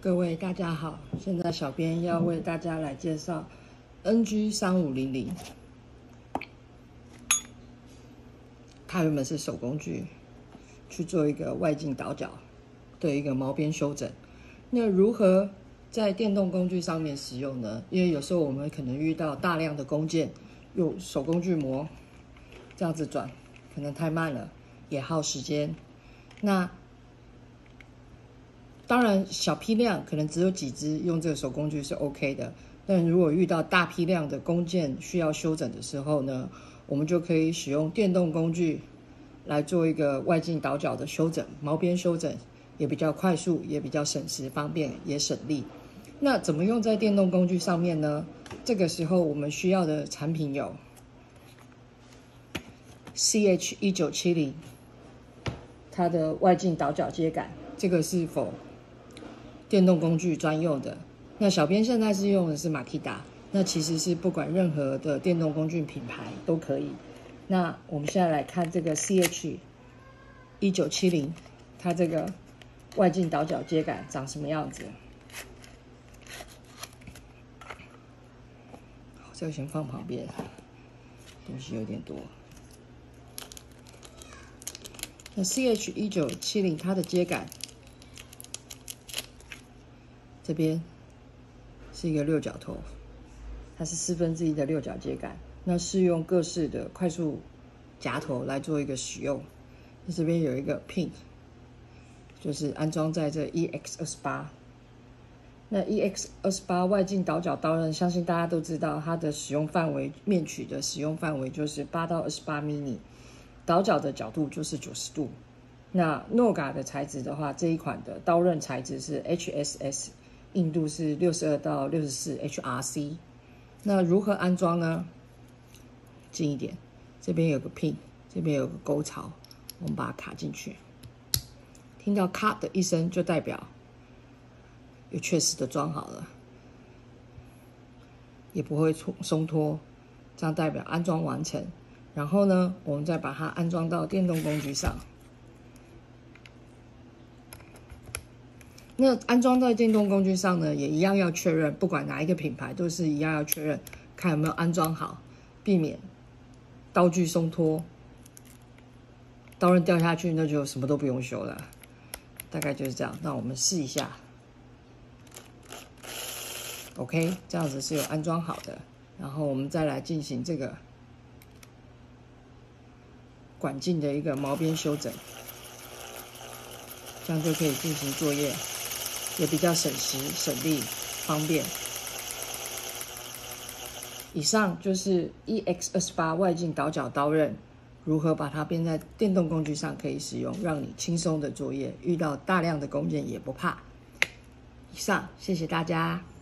各位大家好，现在小编要为大家来介绍 NG3500，它原本是手工具，去做一个外径倒角的一个毛边修整。那如何在电动工具上面使用呢？因为有时候我们可能遇到大量的工件，用手工具磨这样子转，可能太慢了，也耗时间。那当然，小批量可能只有几只用这个手工具是 OK 的，但如果遇到大批量的工件需要修整的时候呢，我们就可以使用电动工具来做一个外径倒角的修整，毛边修整也比较快速，也比较省时方便，也省力。那怎么用在电动工具上面呢？这个时候我们需要的产品有 CH1970， 它的外径倒角接杆，这个是否电动工具专用的。那小编现在是用的是马提达，那其实是不管任何的电动工具品牌都可以。那我们现在来看这个 CH1970， 它这个外径倒角接杆长什么样子。好，这个先放旁边，东西有点多。那 CH1970 它的接杆这边是一个六角头，它是1/4的六角接杆，那适用各式的快速夹头来做一个使用。这边有一个 pin， 就是安装在这 EX28。那 EX28 外径倒角刀刃，相信大家都知道，它的使用范围，面取的使用范围就是8到28 mm， 倒角的角度就是90度。那 Noga 的材质的话，这一款的刀刃材质是 HSS， 硬度是62到64 HRC。那如何安装呢？近一点，这边有个 pin， 这边有个沟槽，我们把它卡进去。听到咔的一声，就代表有确实的装好了，也不会松脱，这样代表安装完成。然后呢，我们再把它安装到电动工具上。那安装在电动工具上呢，也一样要确认，不管哪一个品牌都是一样要确认，看有没有安装好，避免刀具松脱，刀刃掉下去，那就什么都不用修了。大概就是这样。那我们试一下。OK， 这样子是有安装好的。然后我们再来进行这个管径的一个毛边修整，这样就可以进行作业，也比较省时、省力、方便。以上就是 EX28 外径倒角刀刃如何把它编在电动工具上可以使用，让你轻松的作业，遇到大量的工件也不怕。以上，谢谢大家。